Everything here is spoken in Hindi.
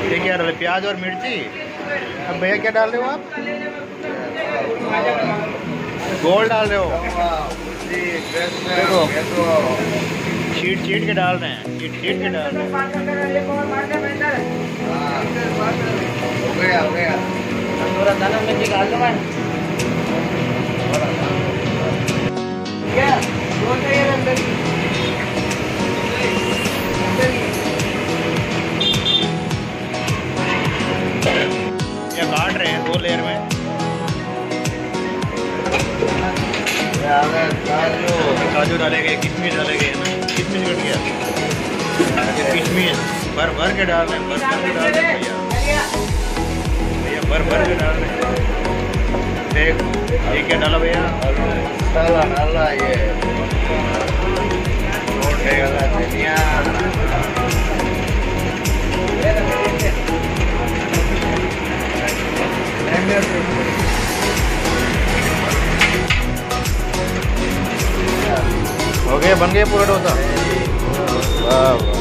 ये क्या डाले? प्याज और मिर्ची। अब भैया क्या डाल रहे हो आप? गोल डाल रहे हो? देखो छीट छीट के डाल रहे हैं, छीट छीट के डाल रहे हैं। हो गया थोड़ा दाना में निकाल दो भाई। क्या काट रहे हैं 2 लेयर में। काजू डाले गए, किशमिश डाले गए ना, किशमिश कट गया। किशमिश भर भर के डाल रहे हैं, भर भर के डाल रहे हैं भैया, भर भर के डाल रहे हैं। देख ये क्या डाला भैया? डाला ये धनिया। हो गया, बन गया पूरा डोसा। वाह।